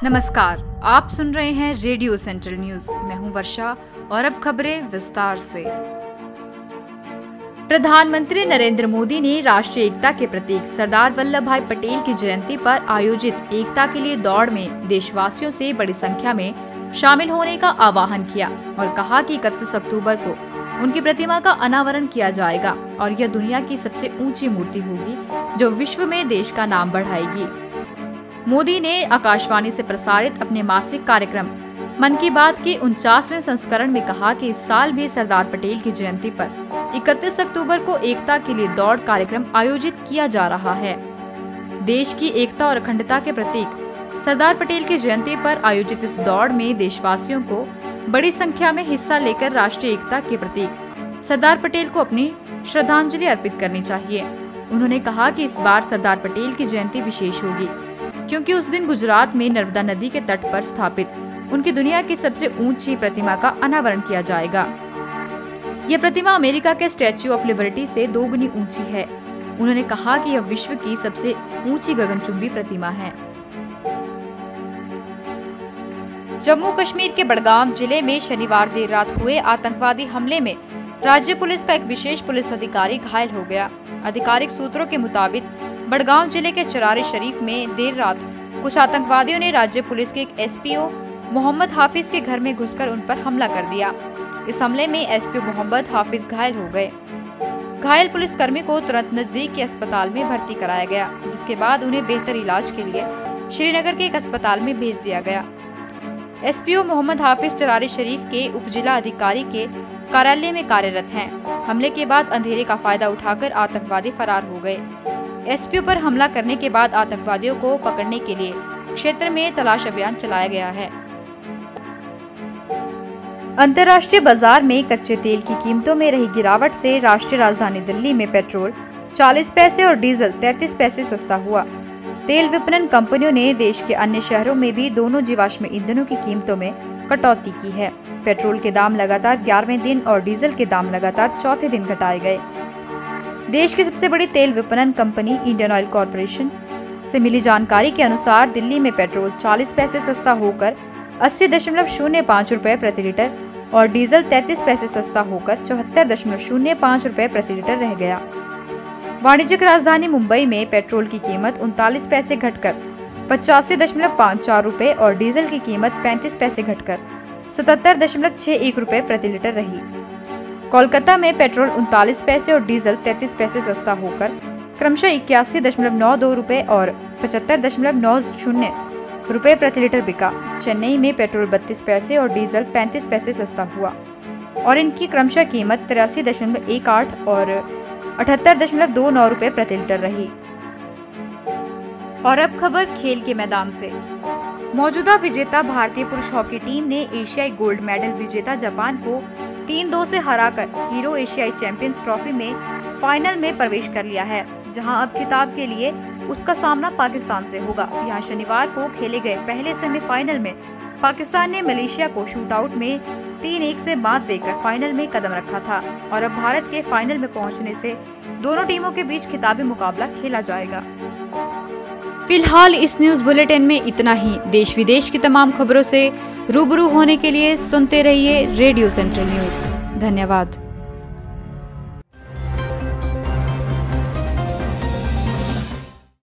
नमस्कार, आप सुन रहे हैं रेडियो सेंट्रल न्यूज। मैं हूं वर्षा और अब खबरें विस्तार से। प्रधानमंत्री नरेंद्र मोदी ने राष्ट्रीय एकता के प्रतीक सरदार वल्लभ भाई पटेल की जयंती पर आयोजित एकता के लिए दौड़ में देशवासियों से बड़ी संख्या में शामिल होने का आह्वान किया और कहा कि 31 अक्टूबर को उनकी प्रतिमा का अनावरण किया जाएगा और यह दुनिया की सबसे ऊंची मूर्ति होगी जो विश्व में देश का नाम बढ़ाएगी। मोदी ने आकाशवाणी से प्रसारित अपने मासिक कार्यक्रम मन की बात के 49वें संस्करण में कहा कि इस साल भी सरदार पटेल की जयंती पर 31 अक्टूबर को एकता के लिए दौड़ कार्यक्रम आयोजित किया जा रहा है। देश की एकता और अखंडता के प्रतीक सरदार पटेल की जयंती पर आयोजित इस दौड़ में देशवासियों को बड़ी संख्या में हिस्सा लेकर राष्ट्रीय एकता के प्रतीक सरदार पटेल को अपनी श्रद्धांजलि अर्पित करनी चाहिए। उन्होंने कहा कि इस बार सरदार पटेल की जयंती विशेष होगी क्योंकि उस दिन गुजरात में नर्मदा नदी के तट पर स्थापित उनकी दुनिया की सबसे ऊंची प्रतिमा का अनावरण किया जाएगा। यह प्रतिमा अमेरिका के स्टैच्यू ऑफ लिबर्टी से 2 गुनी ऊंची है। उन्होंने कहा कि यह विश्व की सबसे ऊंची गगनचुंबी प्रतिमा है। जम्मू कश्मीर के बड़गाम जिले में शनिवार देर रात हुए आतंकवादी हमले में राज्य पुलिस का एक विशेष पुलिस अधिकारी घायल हो गया। आधिकारिक सूत्रों के मुताबिक बड़गांव जिले के चरारी शरीफ में देर रात कुछ आतंकवादियों ने राज्य पुलिस के एक एसपीओ मोहम्मद हाफिज के घर में घुसकर उन पर हमला कर दिया। इस हमले में एसपीओ मोहम्मद हाफिज घायल हो गए। घायल पुलिसकर्मी को तुरंत नजदीक के अस्पताल में भर्ती कराया गया, जिसके बाद उन्हें बेहतर इलाज के लिए श्रीनगर के एक अस्पताल में भेज दिया गया। एसपीओ मोहम्मद हाफिज चरारी शरीफ के उपजिला अधिकारी के कार्यालय में कार्यरत हैं। हमले के बाद अंधेरे का फायदा उठाकर आतंकवादी फरार हो गए। एसपीओ पर हमला करने के बाद आतंकवादियों को पकड़ने के लिए क्षेत्र में तलाश अभियान चलाया गया है। अंतर्राष्ट्रीय बाजार में कच्चे तेल की कीमतों में रही गिरावट से राष्ट्रीय राजधानी दिल्ली में पेट्रोल 40 पैसे और डीजल 33 पैसे सस्ता हुआ। तेल विपणन कंपनियों ने देश के अन्य शहरों में भी दोनों जीवाश्म ईंधनों की कीमतों में कटौती की है। पेट्रोल के दाम लगातार 11वें दिन और डीजल के दाम लगातार चौथे दिन घटाए गए। देश की सबसे बड़ी तेल विपणन कंपनी इंडियन ऑयल कॉरपोरेशन से मिली जानकारी के अनुसार दिल्ली में पेट्रोल 40 पैसे सस्ता होकर 80.05 रुपए प्रति लीटर और डीजल 33 पैसे सस्ता होकर 74.05 रुपए प्रति लीटर रह गया। वाणिज्यिक राजधानी मुंबई में पेट्रोल की कीमत 39 पैसे घटकर 85.54 रुपए और डीजल की कीमत 35 पैसे घटकर 77.61 रुपए प्रति लीटर रही। कोलकाता में पेट्रोल 39 पैसे और डीजल 33 पैसे सस्ता होकर क्रमशः 81.92 रुपए और 75.90 रुपए प्रति लीटर बिका। चेन्नई में पेट्रोल 32 पैसे और डीजल 35 पैसे सस्ता हुआ और इनकी क्रमशः कीमत 83.18 और 78.29 रुपए प्रति लीटर रही। और अब खबर खेल के मैदान से। मौजूदा विजेता भारतीय पुरुष हॉकी टीम ने एशियाई गोल्ड मेडल विजेता जापान को 3-2 से हराकर हीरो एशियाई चैंपियंस ट्रॉफी में फाइनल में प्रवेश कर लिया है, जहां अब खिताब के लिए उसका सामना पाकिस्तान से होगा। यहां शनिवार को खेले गए पहले सेमीफाइनल में पाकिस्तान ने मलेशिया को शूटआउट में 3-1 से मात देकर फाइनल में कदम रखा था और अब भारत के फाइनल में पहुंचने से दोनों टीमों के बीच खिताबी मुकाबला खेला जाएगा। फिलहाल इस न्यूज बुलेटिन में इतना ही। देश विदेश की तमाम खबरों से रूबरू होने के लिए सुनते रहिए रेडियो सेंट्रल न्यूज। धन्यवाद।